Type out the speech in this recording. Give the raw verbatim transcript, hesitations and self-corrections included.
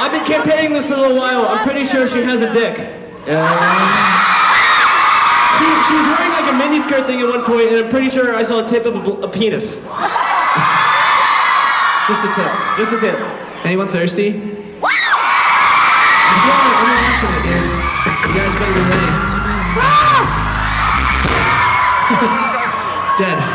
I've been campaigning this for a little while. I'm pretty sure she has a dick. Uh... She, she was wearing like a miniskirt thing at one point, and I'm pretty sure I saw a tip of a, a penis. Just the tip. Just the tip. Anyone thirsty? I'm flowing, I'm launching it, dude. You guys better be ready. Dead.